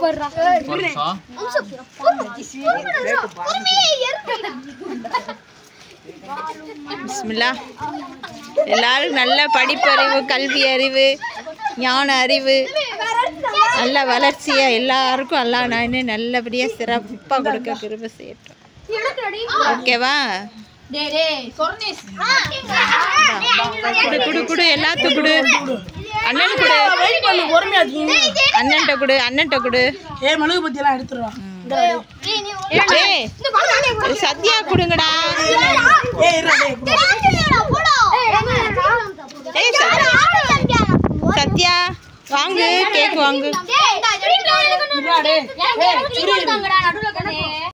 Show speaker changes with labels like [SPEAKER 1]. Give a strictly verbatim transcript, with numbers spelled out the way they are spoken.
[SPEAKER 1] பிஸ்மில்லாஹ். எல்லாரும் நல்ல படிப்பறிவு, கல்வி அறிவு, ஞான அறிவு, நல்ல வளர்ச்சியா எல்லாருக்கும் அல்லாஹ் நான் நல்லபடியா சிறப்பா கொடுக்க கிருபை செய்யட்டும். ஓகேவா? குடு குடு குடு எல்லாத்துக்கும் குடு. அண்ணன் குடு, அண்ணன்ட்ட குடு, அண்ணன்ட்ட குடு. சத்யா குடுங்கடா. சத்யா வாங்கு, கேக் வாங்கு.